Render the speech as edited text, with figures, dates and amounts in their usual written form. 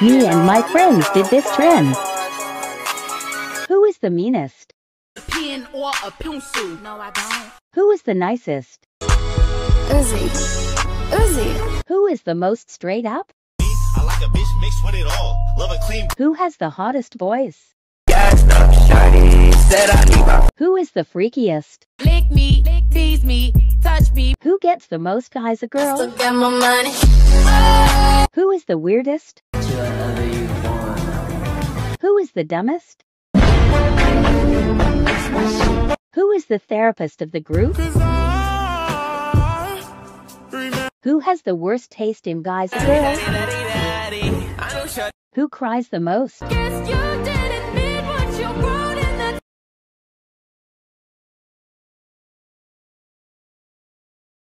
Me and my friends did this trend. Who is the meanest? Pin or a pencil. No, I don't. Who is the nicest? Uzi. Who is the most straight up? I like a bitch mixed with it all. Love a clean. Who has the hottest voice? Gassed up, shawty, said I need my. Who is the freakiest? Lick me, tease me, touch me. Who gets the most guys a girl? Still get my money. Who is the weirdest? Who is the dumbest? Who is the therapist of the group? Who has the worst taste in guys and girls? Who cries the most? Yes, you did.